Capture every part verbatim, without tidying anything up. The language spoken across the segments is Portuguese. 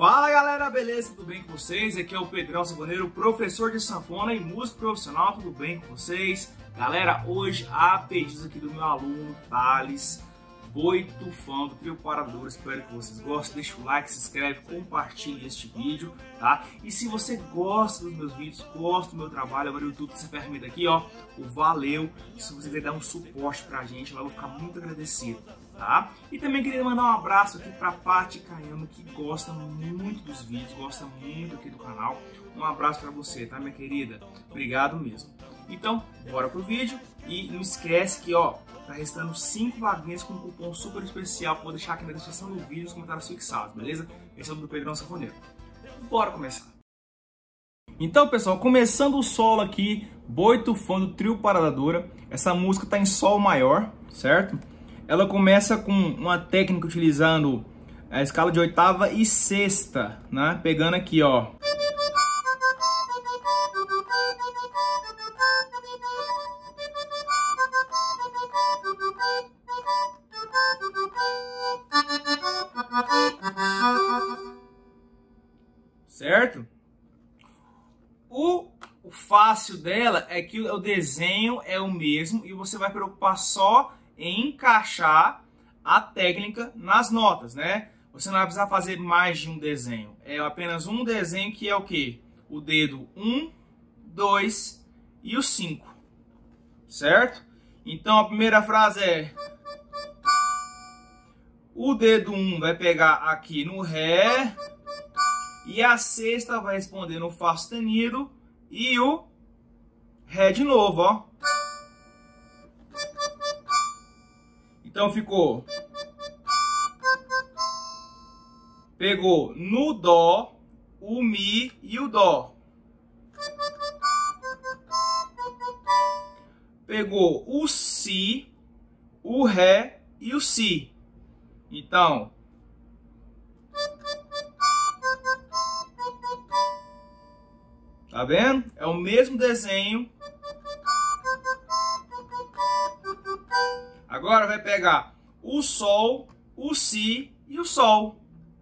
Fala galera, beleza? Tudo bem com vocês? Aqui é o Pedrão Sanfoneiro, professor de sanfona e músico profissional, tudo bem com vocês? Galera, hoje a pedido aqui do meu aluno Thales, Boito Fã do Trio Parador, espero que vocês gostem, deixa o like, se inscreve, compartilhe este vídeo, tá? E se você gosta dos meus vídeos, gosta do meu trabalho, agora o YouTube tem essa ferramenta aqui, ó, o valeu, se você quiser dar um suporte pra gente, eu vou ficar muito agradecido. Tá? E também queria mandar um abraço aqui para Paty Caiano, que gosta muito dos vídeos, gosta muito aqui do canal. Um abraço para você, tá, minha querida? Obrigado mesmo. Então, bora pro vídeo e não esquece que, ó, tá restando cinco vaguinhas com um cupom super especial que eu vou deixar aqui na descrição do vídeo, nos comentários fixados, beleza? Esse é o do Pedrão Sanfoneiro. Bora começar. Então, pessoal, começando o solo aqui, Boito Fã do Trio Parador. Essa música tá em sol maior, certo? Ela começa com uma técnica utilizando a escala de oitava e sexta, né? Pegando aqui, ó. Certo? O, o fácil dela é que o desenho é o mesmo e você vai preocupar só em encaixar a técnica nas notas, né? Você não vai precisar fazer mais de um desenho. É apenas um desenho que é o quê? O dedo um, dois e o cinco. Certo? Então a primeira frase é: o dedo um vai pegar aqui no Ré e a sexta vai responder no Fá sustenido e o Ré de novo, ó. Então ficou, pegou no Dó, o Mi e o Dó. Pegou o Si, o Ré e o Si. Então, tá vendo? É o mesmo desenho. Agora vai pegar o Sol, o Si e o Sol.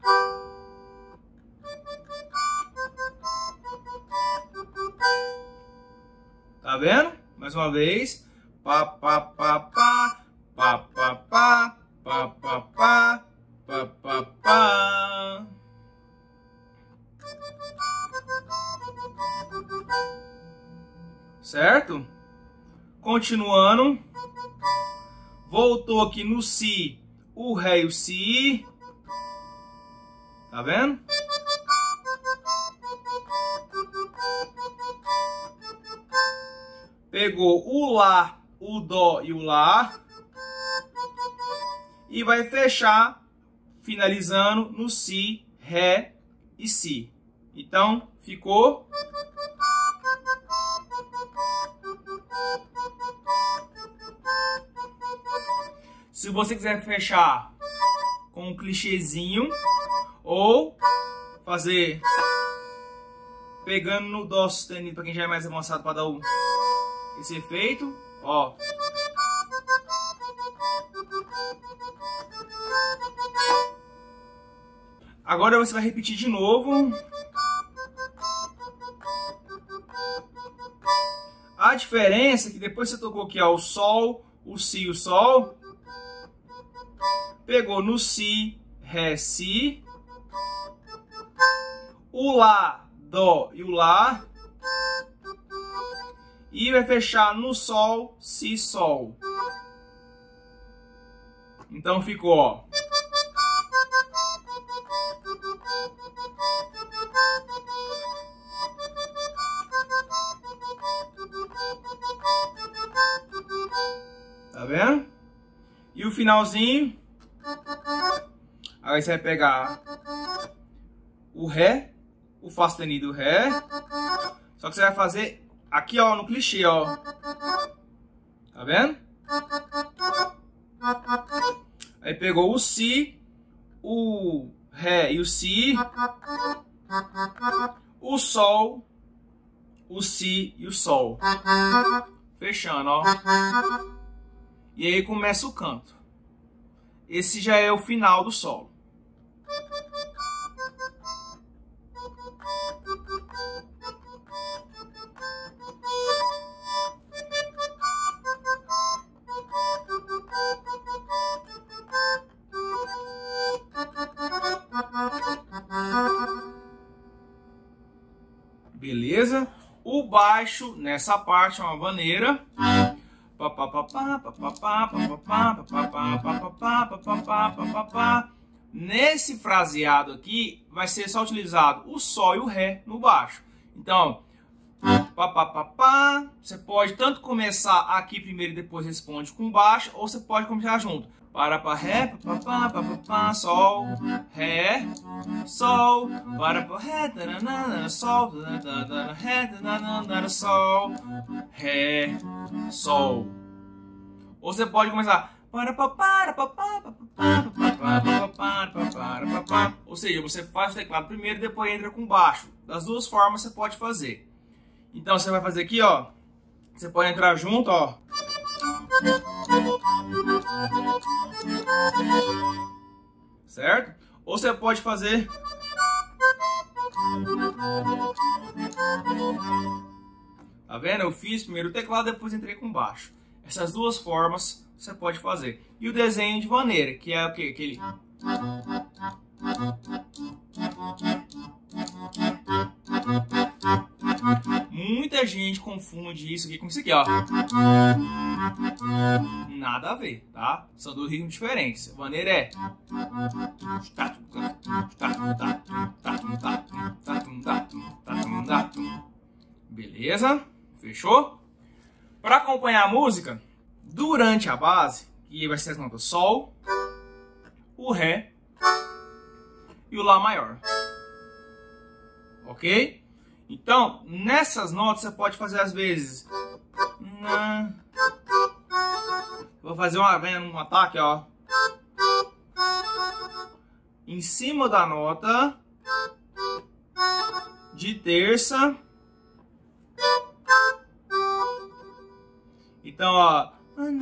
Tá vendo? Mais uma vez. Pá, pá, pá, pá, pá, pá, pá, pá, pá, pá, pá, pá, pá. Certo? Continuando. Voltou aqui no Si, o Ré e o Si. Tá vendo? Pegou o Lá, o Dó e o Lá. E vai fechar, finalizando no Si, Ré e Si. Então, ficou... Se você quiser fechar com um clichêzinho ou fazer pegando no Dó sustenido para quem já é mais avançado para dar o, esse efeito, ó. Agora você vai repetir de novo. A diferença é que depois você tocou aqui, ó, o Sol, o Si e o Sol. Pegou no Si, Ré, Si, o Lá, Dó e o Lá, e vai fechar no Sol, Si, Sol. Então ficou, ó. Tá vendo? E o finalzinho. Aí você vai pegar o Ré, o Fá sustenido e o Ré. Só que você vai fazer aqui, ó, no clichê, ó. Tá vendo? Aí pegou o Si, o Ré e o Si, o Sol, o Si e o Sol. Fechando, ó. E aí começa o canto. Esse já é o final do solo. Beleza? O baixo, nessa parte, é uma vaneira. Nesse fraseado aqui, vai ser só utilizado o Sol e o Ré no baixo. Então, pá, pá, pá, pá. Você pode tanto começar aqui primeiro e depois responde com baixo, ou você pode começar junto. Para, pá, Ré, pá, pá, pá, pá, pá, Sol, Ré, Sol, para, pá, Ré, tanana, Sol, tanana, Ré, tanana, Sol, Ré, Sol. Ou você pode começar para, pá, para, pá, pá, pá, pá, pá, pá, pá. Ou seja, você faz o teclado primeiro e depois entra com baixo. Das duas formas você pode fazer. Então você vai fazer aqui, ó. Você pode entrar junto, ó. Certo? Ou você pode fazer tá vendo? Eu fiz primeiro o teclado, depois entrei com baixo. Essas duas formas você pode fazer. E o desenho de vaneira, que é o que? Aquele muita gente confunde isso aqui com isso aqui, ó. Nada a ver, tá? São dois ritmos diferentes. A maneira é beleza? Fechou? Para acompanhar a música, durante a base, que vai ser as notas Sol, o Ré e o Lá maior. Ok? Então, nessas notas você pode fazer às vezes. Vou fazer uma, um ataque, ó. Em cima da nota de terça. Então, ó.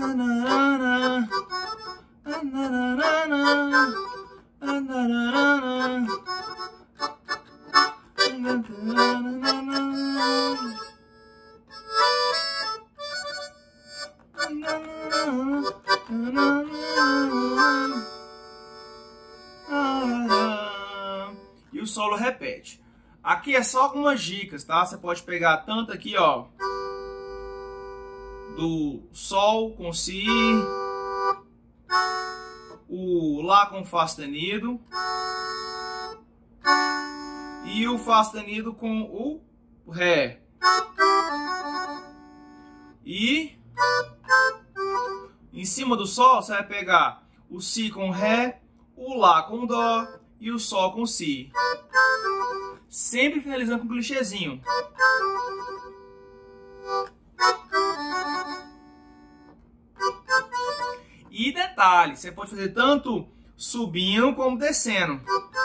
E o solo repete. Aqui é só algumas dicas, tá? Você pode pegar tanto aqui, ó, do Sol com Si, o Lá com Fá sustenido e o Fá sustenido com o Ré. E em cima do Sol você vai pegar o Si com Ré, o Lá com Dó e o Sol com Si. Sempre finalizando com um clichêzinho. E detalhe, você pode fazer tanto subindo como descendo.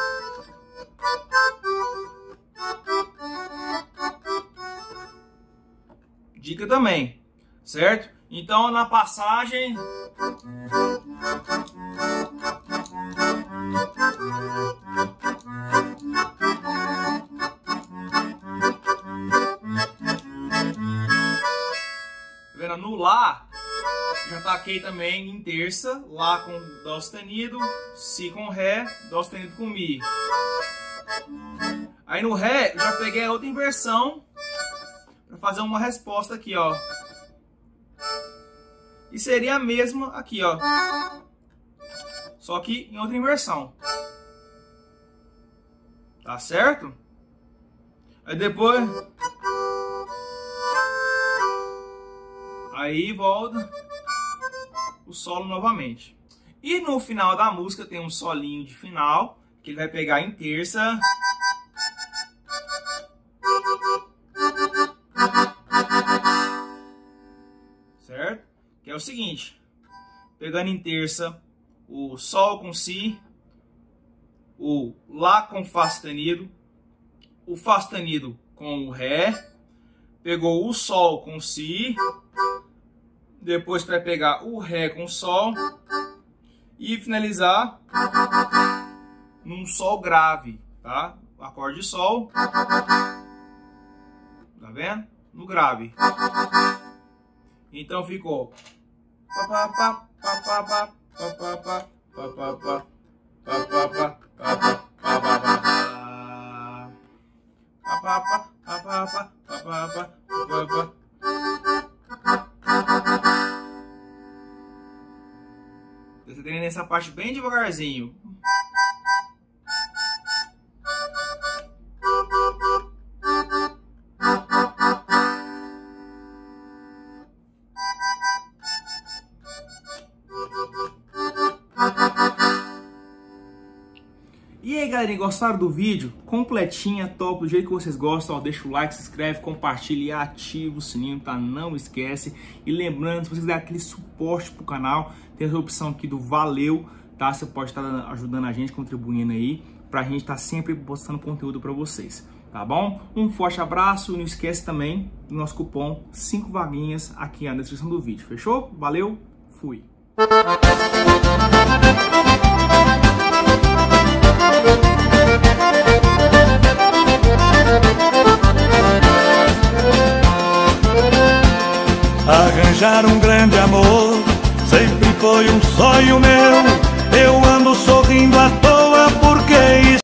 Dica também, certo? Então na passagem vendo no Lá, já taquei também em terça, Lá com Dó sustenido, Si com Ré, Dó sustenido com Mi. Aí no Ré, eu já peguei a outra inversão para fazer uma resposta aqui, ó. E seria a mesma aqui, ó. Só que em outra inversão. Tá certo? Aí depois... Aí volta o solo novamente. E no final da música tem um solinho de final, que ele vai pegar em terça. Certo? Que é o seguinte. Pegando em terça o Sol com Si, o Lá com Fá sustenido, o Fá sustenido com o Ré, pegou o Sol com Si, depois vai pegar o Ré com Sol e finalizar num Sol grave, tá? Acorde de Sol, tá vendo? No grave. Então ficou pa, pa, pa, pa, pa, pa. Descendo nessa parte bem devagarzinho. E aí, galerinha, gostaram do vídeo? Completinha, top, do jeito que vocês gostam, ó, deixa o like, se inscreve, compartilha e ativa o sininho, tá? Não esquece. E lembrando, se vocês quiserem aquele suporte pro canal, tem essa opção aqui do Valeu, tá? Você pode estar ajudando a gente, contribuindo aí, pra gente estar sempre postando conteúdo pra vocês, tá bom? Um forte abraço e não esquece também do nosso cupom cinco vaguinhas aqui na descrição do vídeo, fechou? Valeu, fui! Arranjar um grande amor sempre foi um sonho meu. Eu ando sorrindo à toa porque isso